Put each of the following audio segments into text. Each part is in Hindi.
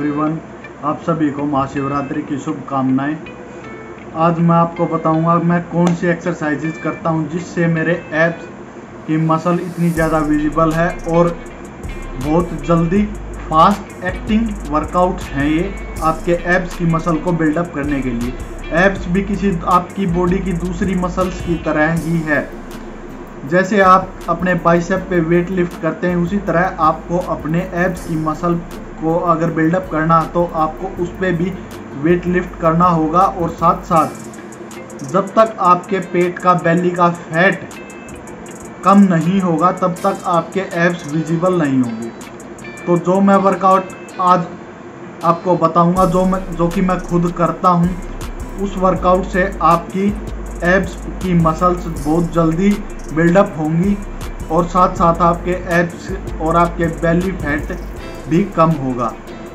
एवरीवन, आप सभी को महाशिवरात्रि की शुभकामनाएं। आज मैं आपको बताऊंगा मैं कौन सी एक्सरसाइजेज करता हूं जिससे मेरे एब्स की मसल इतनी ज़्यादा विजिबल है और बहुत जल्दी फास्ट एक्टिंग वर्कआउट्स हैं ये आपके एब्स की मसल को बिल्डअप करने के लिए। एब्स भी किसी आपकी बॉडी की दूसरी मसल्स की तरह ही है। जैसे आप अपने बाइसेप पे वेट लिफ्ट करते हैं उसी तरह आपको अपने एब्स की मसल को अगर बिल्डअप करना तो आपको उस पर भी वेट लिफ्ट करना होगा। और साथ साथ जब तक आपके पेट का बेली का फैट कम नहीं होगा तब तक आपके एब्स विजिबल नहीं होंगे। तो जो मैं वर्कआउट आज आपको बताऊंगा जो कि मैं खुद करता हूं, उस वर्कआउट से आपकी एब्स की मसल्स बहुत जल्दी बिल्डअप होंगी और साथ साथ आपके एब्स और आपके बेली फैट भी कम होगा।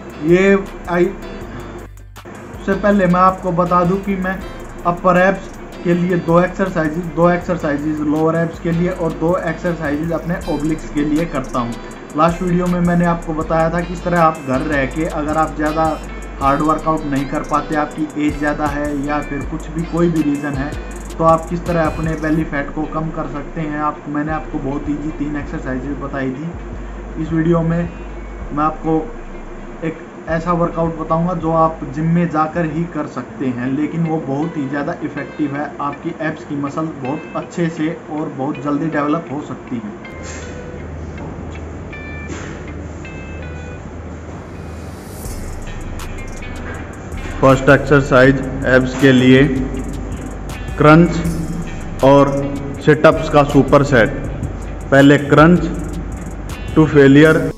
उससे पहले मैं आपको बता दूं कि मैं अपर एब्स के लिए दो एक्सरसाइजेज लोअर एब्स के लिए और 2 एक्सरसाइजेज अपने ओब्लिक्स के लिए करता हूं। लास्ट वीडियो में मैंने आपको बताया था किस तरह आप घर रह के अगर आप ज़्यादा हार्ड वर्कआउट नहीं कर पाते, आपकी एज ज़्यादा है या फिर कुछ भी कोई भी रीज़न है, तो आप किस तरह अपने बेली फैट को कम कर सकते हैं। मैंने आपको बहुत ईजी 3 एक्सरसाइजेज बताई थी। इस वीडियो में मैं आपको एक ऐसा वर्कआउट बताऊंगा जो आप जिम में जाकर ही कर सकते हैं, लेकिन वो बहुत ही ज़्यादा इफ़ेक्टिव है। आपकी एब्स की मसल बहुत अच्छे से और बहुत जल्दी डेवलप हो सकती है। फर्स्ट एक्सरसाइज एब्स के लिए क्रंच और सिटअप्स का सुपर सेट। पहले क्रंच टू फेलियर।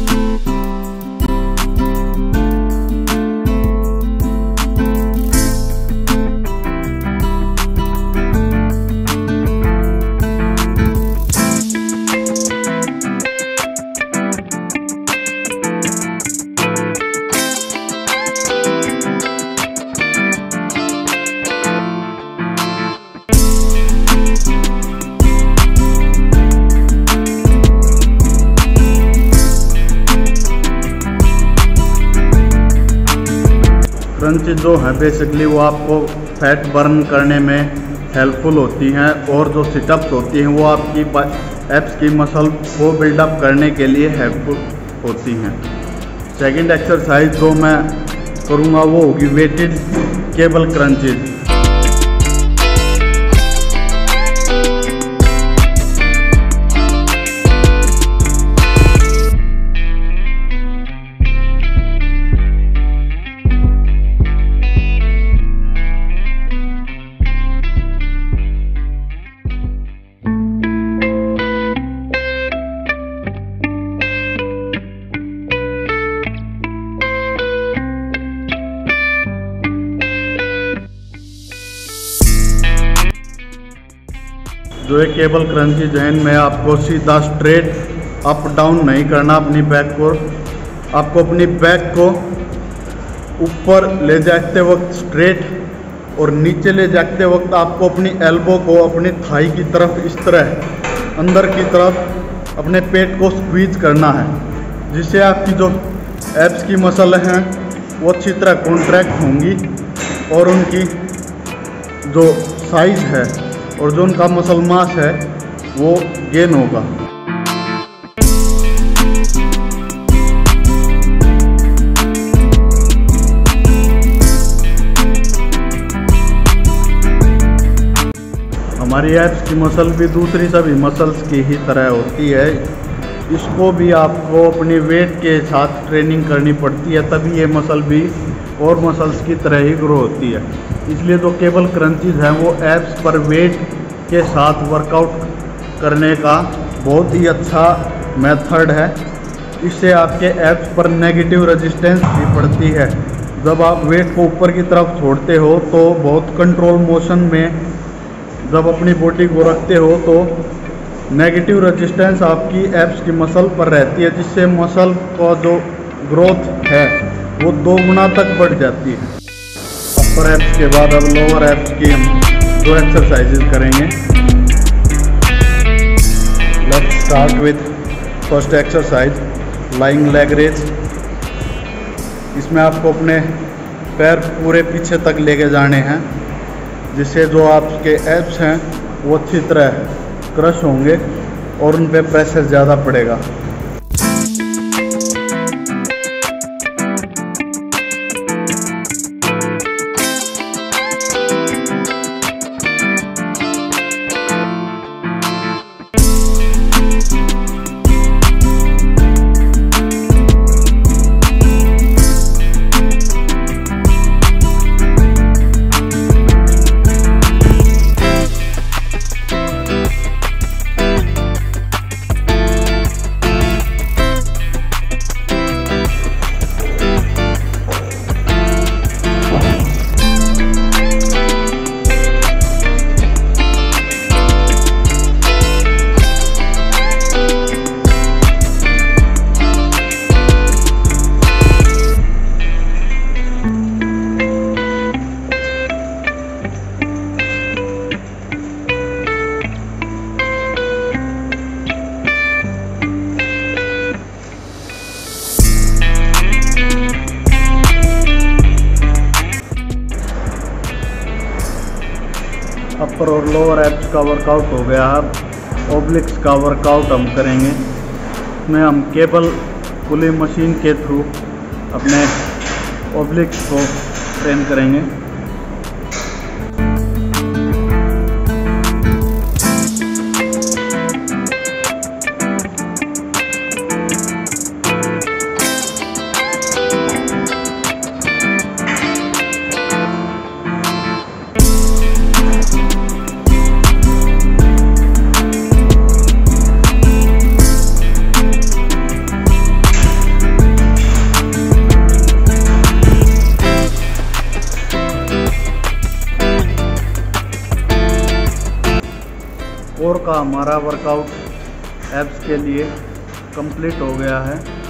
क्रंच जो है बेसिकली वो आपको फैट बर्न करने में हेल्पफुल होती हैं और जो सिटअप्स होती हैं वो आपकी एब्स की मसल को बिल्डअप करने के लिए हेल्पफुल होती हैं। सेकंड एक्सरसाइज जो मैं करूँगा वो होगी वेटेड केबल क्रंचेज। जो एक केबल क्रंचेज है इनमें आपको सीधा स्ट्रेट अप डाउन नहीं करना। अपनी बैक को आपको अपनी बैक को ऊपर ले जाते वक्त स्ट्रेट और नीचे ले जाते वक्त आपको अपनी एल्बो को अपनी थाई की तरफ इस तरह अंदर की तरफ अपने पेट को स्क्वीज करना है, जिससे आपकी जो एब्स की मसल हैं वो अच्छी तरह कॉन्ट्रैक्ट होंगी और उनकी जो साइज है और जो उनका मसल मास है वो गेन होगा। हमारी एब्स की मसल भी दूसरी सभी मसल्स की ही तरह होती है। इसको भी आपको अपनी वेट के साथ ट्रेनिंग करनी पड़ती है, तभी ये मसल भी और मसल्स की तरह ही ग्रो होती है। इसलिए जो केबल क्रंचेज हैं वो एब्स पर वेट के साथ वर्कआउट करने का बहुत ही अच्छा मेथड है। इससे आपके एब्स पर नेगेटिव रेजिस्टेंस भी पड़ती है। जब आप वेट को ऊपर की तरफ छोड़ते हो तो बहुत कंट्रोल मोशन में जब अपनी बॉडी को रखते हो तो नेगेटिव रेजिस्टेंस आपकी एब्स की मसल पर रहती है, जिससे मसल का जो ग्रोथ है वो 2 गुना तक बढ़ जाती है। अपर एब्स के बाद अब लोअर एब्स की हम 2 एक्सरसाइजेज करेंगे। Let's start with first exercise, lying leg raise. इसमें आपको अपने पैर पूरे पीछे तक लेके जाने हैं, जिससे जो आपके एब्स हैं वो अच्छी तरह क्रश होंगे और उन पे प्रेशर ज़्यादा पड़ेगा। अपर और लोअर एब्स का वर्कआउट हो गया। अब ओब्लिक्स का वर्कआउट हम करेंगे। इसमें हम केबल पुली मशीन के थ्रू अपने ओब्लिक्स को ट्रेन करेंगे। कोर का हमारा वर्कआउट एब्स के लिए कंप्लीट हो गया है।